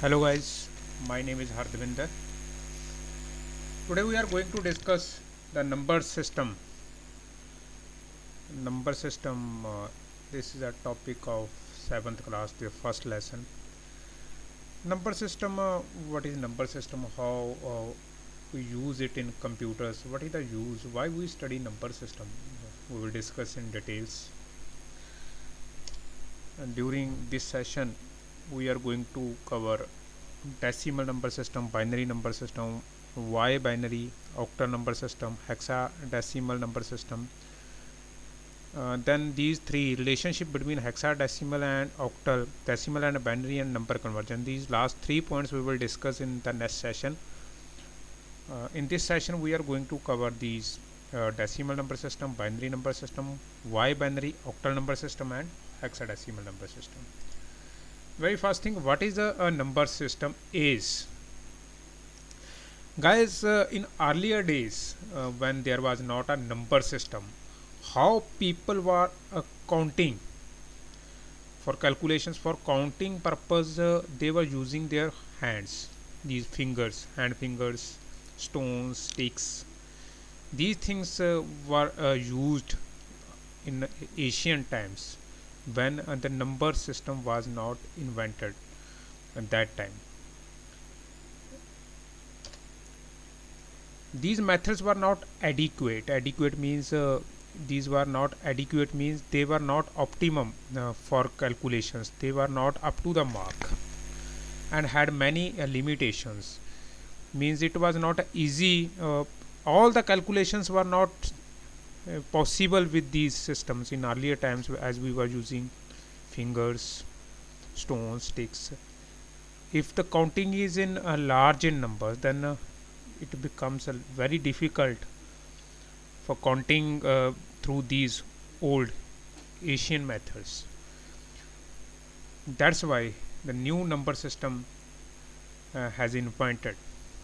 Hello guys, my name is Hardvinder. Today we are going to discuss the number system. Number system. This is a topic of 7th class, the first lesson. Number system. What is number system? How we use it in computers? What is the use? Why we study number system? We will discuss in details. And during this session, we are going to cover decimal number system, binary number system, Y binary, octal number system, hexadecimal number system. Then these three relationship between hexadecimal and octal, decimal and binary, and number conversion. These last 3 points we will discuss in the next session. In this session we are going to cover these decimal number system, binary number system, Y binary, octal number system, and hexadecimal number system. Very first thing, what is a number system is? Guys, in earlier days when there was not a number system, how people were counting for calculations, for counting purpose, they were using their hands, these fingers, hand fingers, stones, sticks. These things were used in ancient times when the number system was not invented at that time. These methods were not adequate means these were not adequate means they were not optimum for calculations. They were not up to the mark and had many limitations, means it was not easy. All the calculations were not possible with these systems in earlier times, as we were using fingers, stones, sticks. If the counting is in large in numbers, then it becomes very difficult for counting through these old Asian methods. That's why the new number system has invented.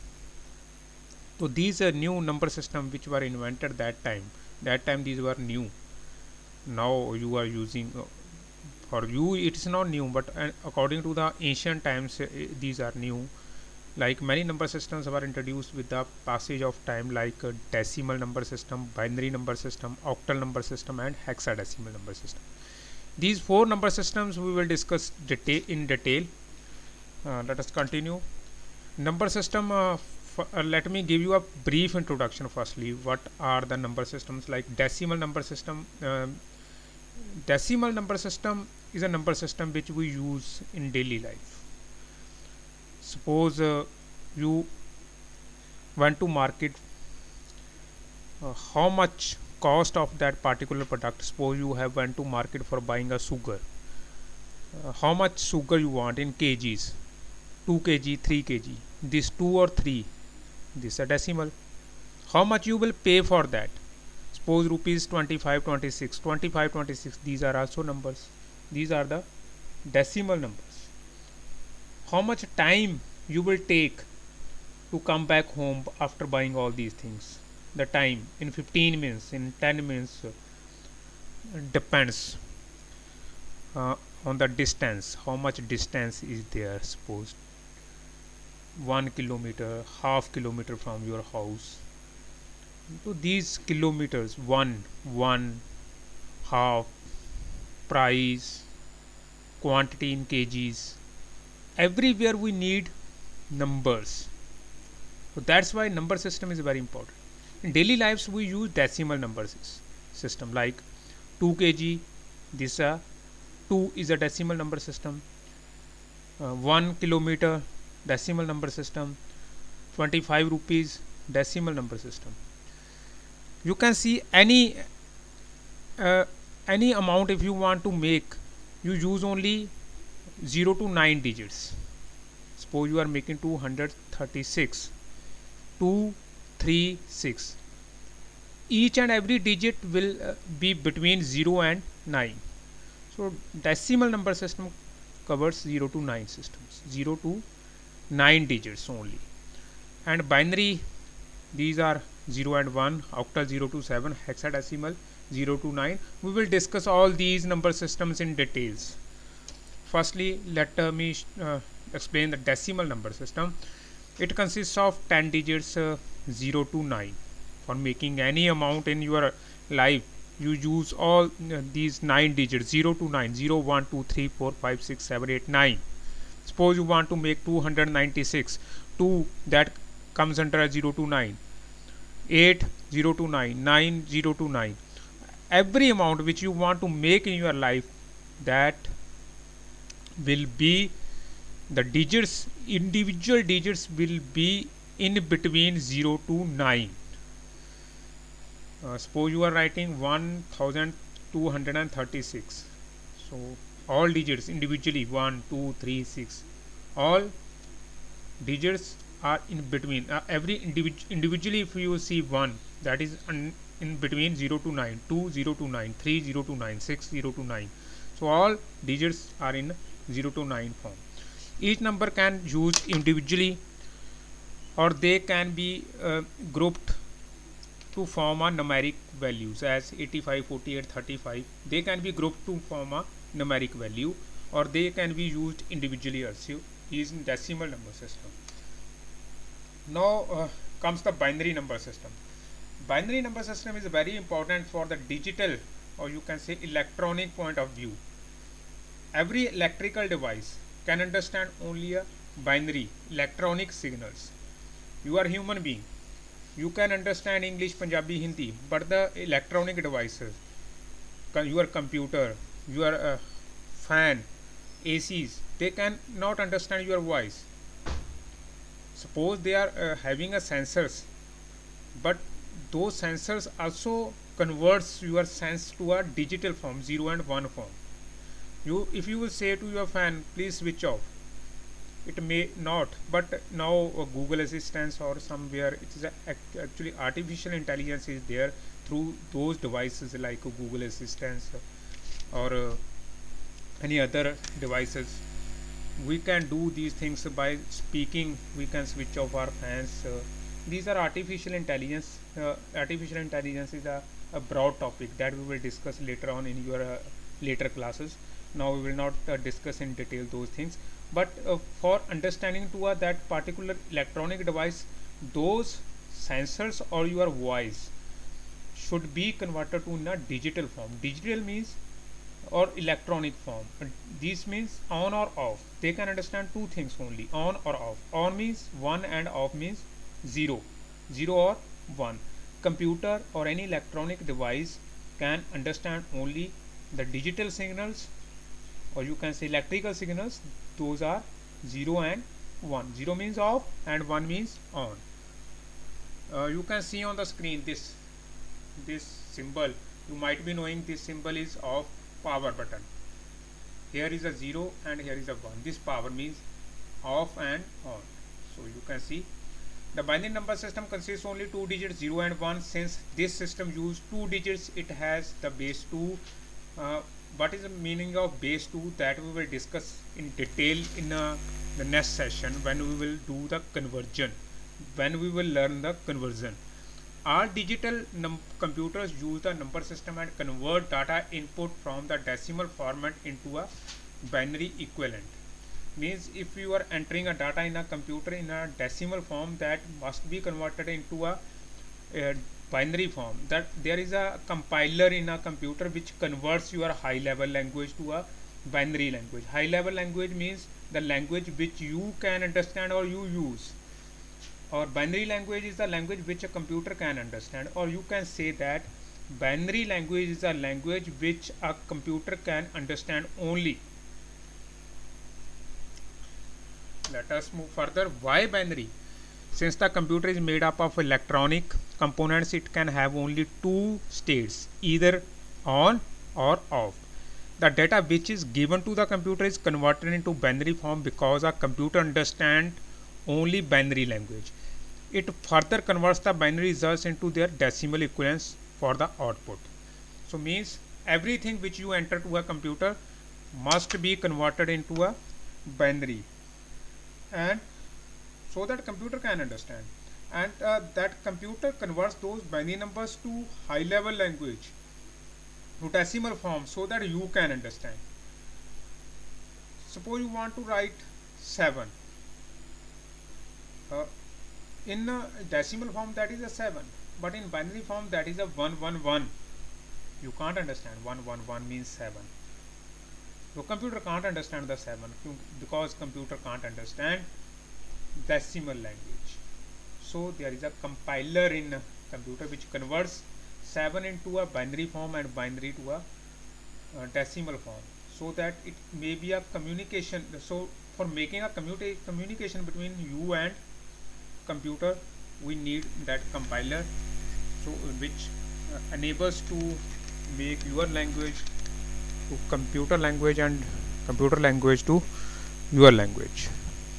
So these new number system which were invented that time these were new. Now you are using for you it is not new, but according to the ancient times these are new. Like many number systems were introduced with the passage of time, like decimal number system, binary number system, octal number system, and hexadecimal number system. These 4 number systems we will discuss in detail. Let us continue. Number system. Let me give you a brief introduction. Firstly, what are the number systems? Like decimal number system. Decimal number system is a number system which we use in daily life. Suppose you went to market, how much cost of that particular product. Suppose you have went to market for buying a sugar. How much sugar you want in kgs? 2 kg, 3 kg. This 2 or 3. This is a decimal. How much you will pay for that? Suppose rupees 25, 26, 25, 26. These are also numbers. These are the decimal numbers. How much time you will take to come back home after buying all these things? The time in 15 minutes, in 10 minutes, depends on the distance. How much distance is there? Suppose 1 kilometer, half kilometer from your house. So these kilometers, one, half, price, quantity in kgs. Everywhere we need numbers. So that's why number system is very important. In daily lives we use decimal numbers system, like 2 kg. This 2 is a decimal number system. 1 kilometer, decimal number system. 25 rupees, decimal number system. You can see any amount if you want to make, you use only 0 to 9 digits. Suppose you are making 236, 236. Each and every digit will be between 0 and 9. So decimal number system covers 0 to 9 systems, 0 to 9 digits only. And binary, these are 0 and 1, octal 0 to 7, hexadecimal 0 to 9. We will discuss all these number systems in details. Firstly, let me explain the decimal number system. It consists of 10 digits 0 to 9. For making any amount in your life, you use all these 9 digits 0 to 9, 0, 1, 2, 3, 4, 5, 6, 7, 8, 9. Suppose you want to make 296, 2 that comes under a 0 to 9, 8 0 to 9, 9 0 to 9. Every amount which you want to make in your life, that will be the digits, individual digits will be in between 0 to 9. Suppose you are writing 1236, so all digits individually 1 2 3 6, all digits are in between. Every individually, if you see 1, that is in between 0 to 9, 2 0 to 9, 3 0 to 9, 6 0 to 9. So all digits are in 0 to 9 form. Each number can used individually, or they can be grouped to form a numeric values as 85, 48, 35. They can be grouped to form a numeric value, or they can be used individually also in decimal number system. Now comes the binary number system. Binary number system is very important for the digital, or you can say electronic point of view. Every electrical device can understand only a binary electronic signals. You are human being, you can understand English, Punjabi, Hindi, but the electronic devices, your computer, your fan, ACs, they can not understand your voice. Suppose they are having a sensors, but those sensors also converts your sense to a digital form, 0 and 1 form. If you will say to your fan, please switch off, it may not, but now Google Assistant or somewhere, it is actually artificial intelligence is there through those devices like Google Assistant or any other devices. We can do these things by speaking. We can switch off our fans. These are artificial intelligence. Artificial intelligence is a broad topic that we will discuss later on in your later classes. Now we will not discuss in detail those things, but for understanding to that particular electronic device, those sensors or your voice should be converted to in a digital form. Digital means or electronic form. This means on or off. They can understand two things only, on or off. On means 1 and off means 0, 0 or 1. Computer or any electronic device can understand only the digital signals, or you can say electrical signals. Those are 0 and 1. 0 means off and 1 means on. You can see on the screen this symbol. You might be knowing this symbol is of power button. Here is a 0 and here is a 1. This power means off and on. So you can see the binary number system consists only 2 digits 0 and 1. Since this system uses 2 digits, it has the base 2. What is the meaning of base 2? That we will discuss in detail in the next session when we will do the conversion, when we will learn the conversion. All digital computers use the number system and convert data input from the decimal format into a binary equivalent. Means if you are entering a data in a computer in a decimal form, that must be converted into a binary form. That there is a compiler in a computer which converts your high level language to a binary language. High level language means the language which you can understand or you use, or binary language is the language which a computer can understand, or you can say that binary language is a language which a computer can understand only. Let us move further. Why binary? Since the computer is made up of electronic components, it can have only two states, either on or off. The data which is given to the computer is converted into binary form because a computer understands only binary language. It further converts the binary results into their decimal equivalents for the output. So means everything which you enter to a computer must be converted into a binary, and so that computer can understand, and that computer converts those binary numbers to high level language, to decimal form, so that you can understand. suppose you want to write 7 in a decimal form, that is a 7, but in binary form that is a 111. You can't understand 111 means 7. So computer can't understand the 7 because computer can't understand decimal language. So there is a compiler in computer which converts 7 into a binary form and binary to a decimal form, so that it may be a communication. So for making a communication between you and computer, we need that compiler, so which enables to make your language to computer language and computer language to your language.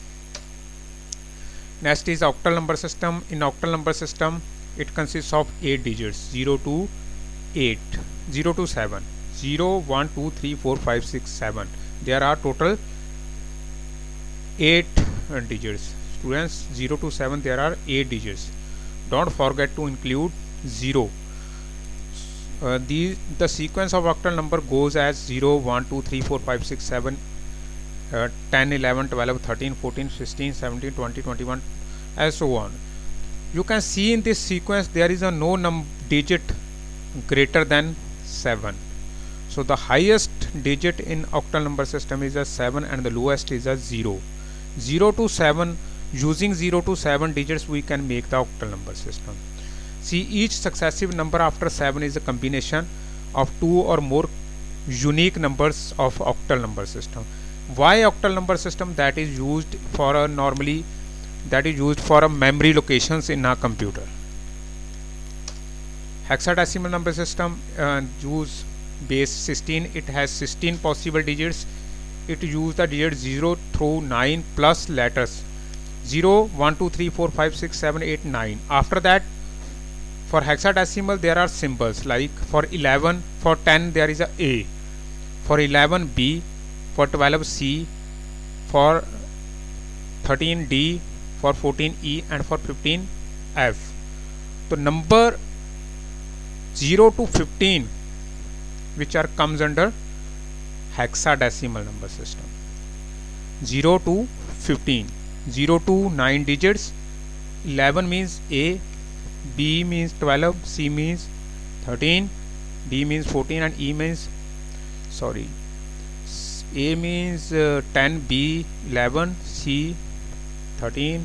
Next is octal number system. In octal number system, it consists of 8 digits, 0 to 8, 0 to 7, 0, 1, 2, 3, 4, 5, 6, 7. There are total 8 digits. Students, 0 to 7 there are 8 digits. Don't forget to include 0. The sequence of octal number goes as 0, 1, 2, 3, 4, 5, 6, 7, 10, 11, 12, 13, 14, 16, 17, 20, 21, and so on. You can see in this sequence there is a no digit greater than 7. So the highest digit in octal number system is a 7 and the lowest is a 0. 0 to 7, using 0 to 7 digits we can make the octal number system. See, each successive number after 7 is a combination of 2 or more unique numbers of octal number system. Why octal number system? That is used for a memory locations in a computer. Hexadecimal number system use base 16. It has 16 possible digits. It use the digits 0 through 9 plus letters 0, 1, 2, 3, 4, 5, 6, 7, 8, 9. After that, for hexadecimal there are symbols like for 11, for 10 there is a, for 11 B, for 12 C, for 13 D, for 14 E, and for 15 F. So number 0 to 15 which are comes under hexadecimal number system. 0 to 15, 0 to 9 digits, 11 means A, B means 12, C means 13, D means 14, and E means A means 10, B 11, C 13,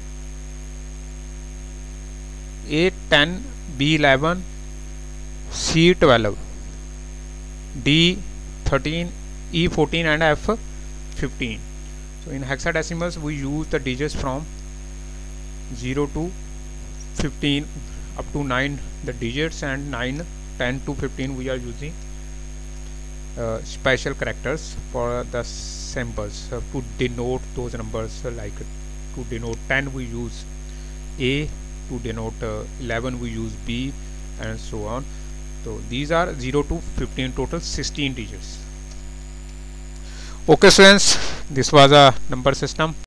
A 10, B 11, C 12, D 13, E 14, and F 15. So in hexadecimals we use the digits from 0 to 15 up to 9 the digits, and 9, 10 to 15 we are using special characters for the symbols to denote those numbers, like to denote 10 we use A, to denote 11 we use B, and so on. So these are 0 to 15, total 16 digits. Okay students, this was a number system.